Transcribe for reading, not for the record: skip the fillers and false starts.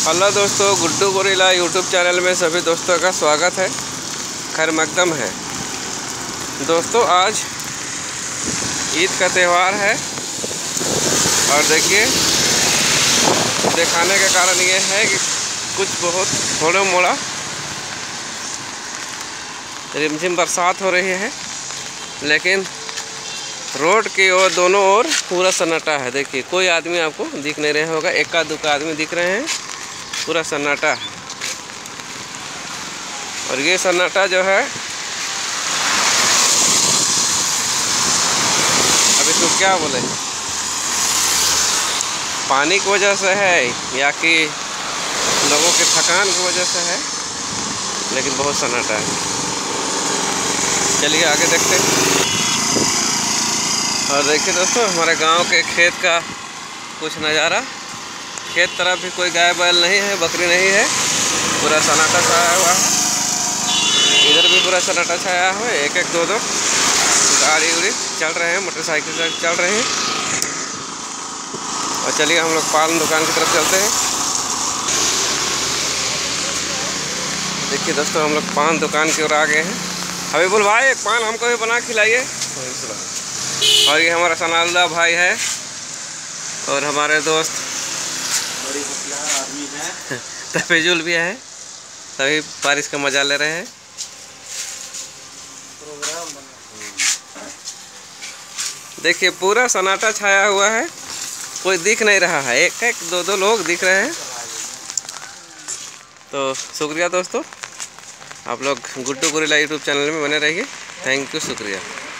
Hello दोस्तों, Guddu gorilla YouTube channel में सभी दोस्तों का स्वागत है। खैर मकदम है दोस्तों, आज ईद का त्यौहार है और देखिए दिखाने का कारण ये है कि कुछ बहुत थोड़ा मोड़ा रिमझिम बरसात हो रही है, लेकिन रोड की ओर दोनों ओर पूरा सन्नाटा है। देखिए कोई आदमी आपको दिख नहीं रहा होगा, एका दुका आदमी दिख रहे हैं, पूरा सन्नाटा है। और ये सन्नाटा जो है अब इसको क्या बोले, पानी की वजह से है या कि लोगों के थकान की वजह से है, लेकिन बहुत सन्नाटा है। चलिए आगे देखते हैं। और देखिए दोस्तों, हमारे गांव के खेत का कुछ नज़ारा। खेत तरफ भी कोई गाय बैल नहीं है, बकरी नहीं है, पूरा सन्नाटा छाया हुआ है। इधर भी पूरा सन्नाटा छाया हुआ है। एक एक दो दो गाड़ी उड़ी चल रहे हैं, मोटरसाइकिल चल रहे हैं। और चलिए हम लोग पान दुकान की तरफ चलते हैं। देखिए दोस्तों, हम लोग पान दुकान की ओर आ गए हैं। हबीबुल भाई, एक पान हमको भी बना खिलाइए। और ये हमारा सनाउल्लाह भाई है और हमारे दोस्त आदमी है तफीजुल भी है। सभी बारिश का मजा ले रहे हैं। देखिए पूरा सन्नाटा छाया हुआ है, कोई दिख नहीं रहा है, एक एक दो दो लोग दिख रहे हैं। तो शुक्रिया दोस्तों, आप लोग गुड्डू गोरिल्ला यूट्यूब चैनल में बने रहिए। थैंक यू, शुक्रिया।